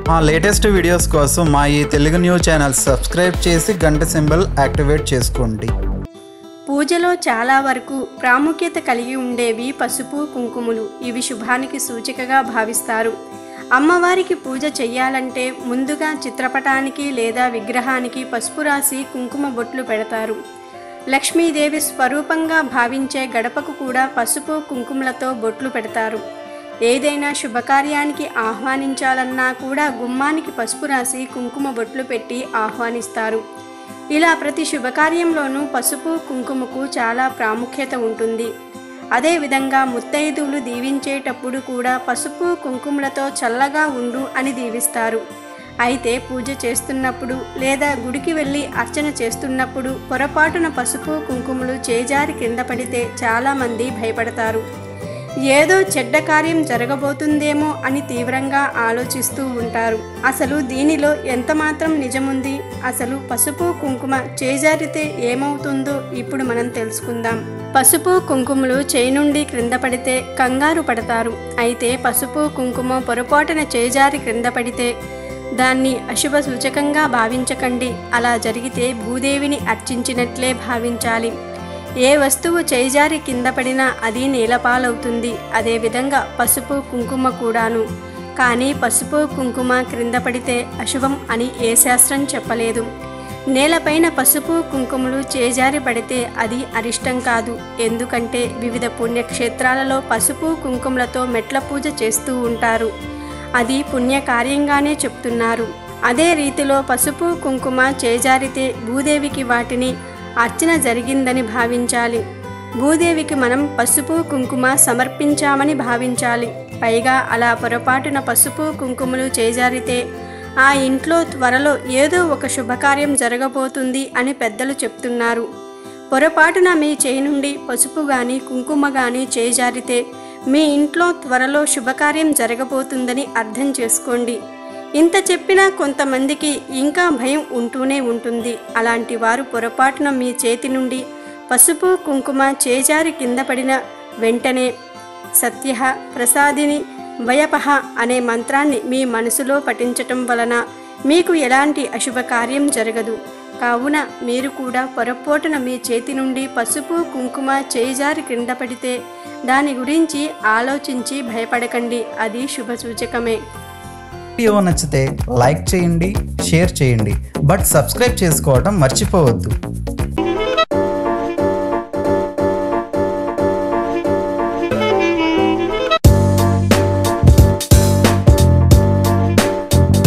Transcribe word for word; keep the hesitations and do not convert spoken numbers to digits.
మా latest videos కోసం మా ఈ తెలుగు న్యూస్ ఛానల్ సబ్స్క్రైబ్ చేసి గంట సింబల్ యాక్టివేట్ చేసుకోండి. పూజలో చాలా వరకు ప్రాముఖ్యత కలిగి ఉండేవి పసుపు కుంకుమలు. ఇవి శుభానికి సూచికగా భావిస్తారు. అమ్మవారికి పూజ చెయ్యాలంటే ముందుగా చిత్రపటానికి లేదా విగ్రహానికి పసుపు రాసి కుంకుమ బొట్లు పెడతారు. లక్ష్మీదేవి స్వరూపంగా భావించే గడపకు కూడా పసుపు కుంకుమలతో బొట్లు పెడతారు. ఏదైనా శుభకార్యానికి ఆహ్వానించాలన్నా కూడా గుమ్మానికి పసుపు రాసి కుంకుమ బొట్లు పెట్టి ఆహ్వానిస్తారు. ఇలా ప్రతి శుభకార్యంలోనూ పసుపు కుంకుమకు చాలా ప్రాముఖ్యత ఉంటుంది. అదేవిధంగా ముత్తైదువులు దీవించేటప్పుడు కూడా పసుపు కుంకుమలతో చల్లగా ఉండు అని దీవిస్తారు. అయితే పూజ చేస్తున్నప్పుడు లేదా గుడికి వెళ్ళి అర్చన చేస్తున్నప్పుడు పొరపాటున పసుపు కుంకుమలు చేజారి కింద పడితే చాలామంది భయపడతారు. ఏదో చెడ్డ కార్యం జరగబోతుందేమో అని తీవ్రంగా ఆలోచిస్తూ ఉంటారు. అసలు దీనిలో ఎంతమాత్రం నిజముంది? అసలు పసుపు కుంకుమ చేజారితే ఏమవుతుందో ఇప్పుడు మనం తెలుసుకుందాం. పసుపు కుంకుమలు చేయి నుండి క్రింద పడితే కంగారు పడతారు. అయితే పసుపు కుంకుమ పొరపాటున చేజారి క్రింద పడితే దాన్ని అశుభ సూచకంగా భావించకండి. అలా జరిగితే భూదేవిని అర్చించినట్లే భావించాలి. ఏ వస్తువు చేజారి కింద పడినా అది నేలపాలవుతుంది. అదేవిధంగా పసుపు కుంకుమ కూడాను. కానీ పసుపు కుంకుమ క్రింద పడితే అశుభం అని ఏ శాస్త్రం చెప్పలేదు. నేలపైన పసుపు కుంకుమలు చేజారి పడితే అది అరిష్టం కాదు. ఎందుకంటే వివిధ పుణ్యక్షేత్రాలలో పసుపు కుంకుమలతో మెట్ల పూజ చేస్తూ ఉంటారు. అది పుణ్యకార్యంగానే చెప్తున్నారు. అదే రీతిలో పసుపు కుంకుమ చేజారితే భూదేవికి వాటిని అర్చన జరిగిందని భావించాలి. భూదేవికి మనం పసుపు కుంకుమ సమర్పించామని భావించాలి. పైగా అలా పొరపాటున పసుపు కుంకుమలు చేజారితే ఆ ఇంట్లో త్వరలో ఏదో ఒక శుభకార్యం జరగబోతుంది అని పెద్దలు చెప్తున్నారు. పొరపాటున మీ చేయి నుండి పసుపు కానీ కుంకుమ కానీ చేజారితే మీ ఇంట్లో త్వరలో శుభకార్యం జరగబోతుందని అర్థం చేసుకోండి. ఇంత చెప్పినా కొంతమందికి ఇంకా భయం ఉంటూనే ఉంటుంది. అలాంటి వారు పొరపాటున మీ చేతి నుండి పసుపు కుంకుమ చేజారి కింద పడిన వెంటనే సత్యః ప్రసాదిని వయపహ అనే మంత్రాన్ని మీ మనసులో పఠించటం వలన మీకు ఎలాంటి అశుభ కార్యం జరగదు. కావున మీరు కూడా పొరపాటున మీ చేతి నుండి పసుపు కుంకుమ చేజారి క్రింద పడితే దాని గురించి ఆలోచించి భయపడకండి. అది శుభ సూచకమే. వీడియో నచ్చితే లైక్ చేయండి, షేర్ చేయండి, బట్ సబ్స్క్రైబ్ చేసుకోవడం మర్చిపోవద్దు.